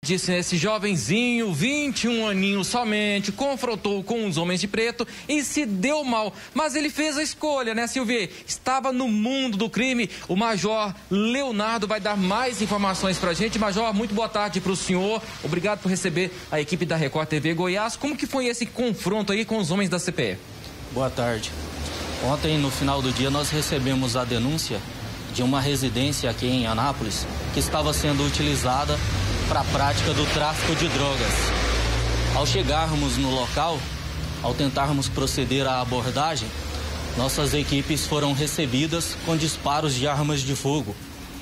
Disse esse jovenzinho, 21 aninhos somente, confrontou com os homens de preto e se deu mal. Mas ele fez a escolha, né, Silvia? Estava no mundo do crime. O Major Leonardo vai dar mais informações pra gente. Major, muito boa tarde pro senhor. Obrigado por receber a equipe da Record TV Goiás. Como que foi esse confronto aí com os homens da CPE? Boa tarde. Ontem, no final do dia, nós recebemos a denúncia de uma residência aqui em Anápolis que estava sendo utilizada para a prática do tráfico de drogas. Ao chegarmos no local, ao tentarmos proceder à abordagem, nossas equipes foram recebidas com disparos de armas de fogo.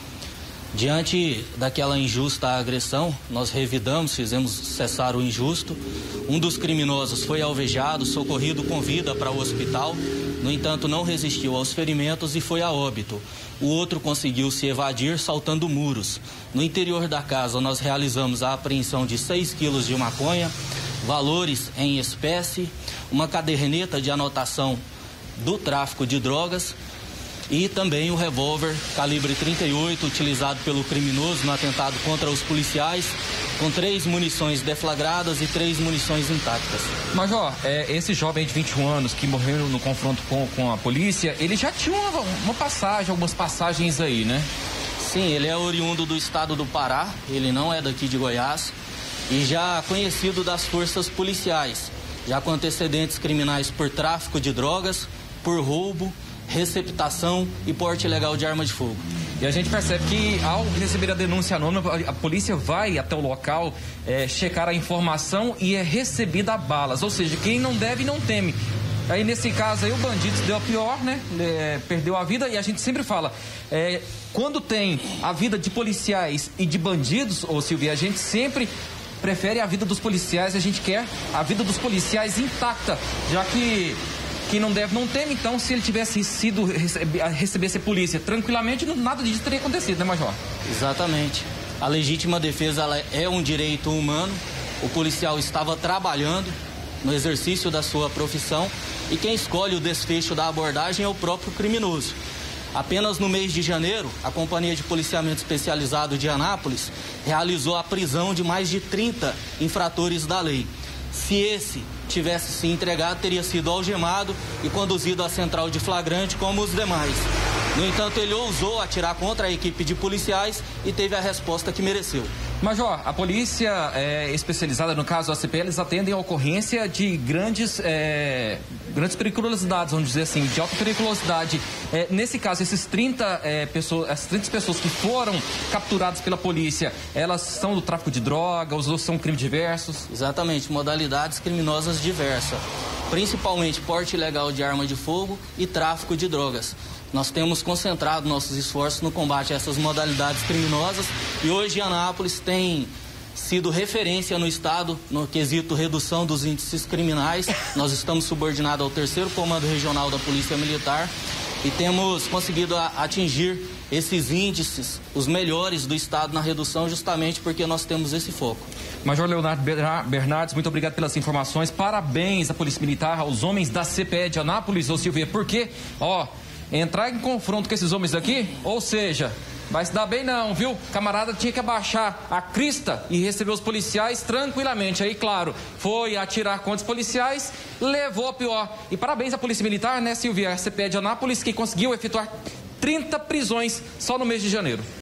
Diante daquela injusta agressão, nós revidamos, fizemos cessar o injusto. Um dos criminosos foi alvejado, socorrido com vida para o hospital. No entanto, não resistiu aos ferimentos e foi a óbito. O outro conseguiu se evadir saltando muros. No interior da casa, nós realizamos a apreensão de 6 quilos de maconha, valores em espécie, uma caderneta de anotação do tráfico de drogas e também o revólver calibre 38 utilizado pelo criminoso no atentado contra os policiais, com 3 munições deflagradas e 3 munições intactas. Major, esse jovem de 21 anos que morreu no confronto com a polícia, ele já tinha algumas passagens aí, né? Sim, ele é oriundo do estado do Pará, ele não é daqui de Goiás e já conhecido das forças policiais, já com antecedentes criminais por tráfico de drogas, por roubo, receptação e porte ilegal de arma de fogo. E a gente percebe que ao receber a denúncia anônima, a polícia vai até o local, checar a informação e é recebida a balas. Ou seja, quem não deve não teme. Aí nesse caso aí o bandido se deu a pior, né? Perdeu a vida e a gente sempre fala, quando tem a vida de policiais e de bandidos, ô Silvia, a gente sempre prefere a vida dos policiais, a gente quer a vida dos policiais intacta, já que quem não deve não teme. Então, se ele tivesse sido recebesse a polícia tranquilamente, nada disso teria acontecido, né, Major? Exatamente. A legítima defesa ela é um direito humano. O policial estava trabalhando no exercício da sua profissão e quem escolhe o desfecho da abordagem é o próprio criminoso. Apenas no mês de janeiro, a Companhia de Policiamento Especializado de Anápolis realizou a prisão de mais de 30 infratores da lei. Se esse tivesse se entregado, teria sido algemado e conduzido à central de flagrante como os demais. No entanto, ele ousou atirar contra a equipe de policiais e teve a resposta que mereceu. Major, a polícia especializada, no caso a CPE, eles atendem a ocorrência de grandes periculosidades, vamos dizer assim, de alta periculosidade. Nesse caso, essas 30 pessoas que foram capturadas pela polícia, elas são do tráfico de drogas ou são crimes diversos? Exatamente, modalidades criminosas diversas, principalmente porte ilegal de arma de fogo e tráfico de drogas. Nós temos concentrado nossos esforços no combate a essas modalidades criminosas e hoje Anápolis tem sido referência no estado no quesito redução dos índices criminais. Nós estamos subordinados ao 3º Comando Regional da Polícia Militar e temos conseguido atingir esses índices, os melhores do estado na redução, justamente porque nós temos esse foco. Major Leonardo Bernardes, muito obrigado pelas informações. Parabéns à Polícia Militar, aos homens da CPE de Anápolis, ô Silvia, porque, entrar em confronto com esses homens aqui, ou seja, vai se dar bem não, viu? Camarada tinha que abaixar a crista e receber os policiais tranquilamente. Aí, claro, foi atirar contra os policiais, levou a pior. E parabéns à Polícia Militar, né, Silvia? A CPE de Anápolis, que conseguiu efetuar 30 prisões só no mês de janeiro.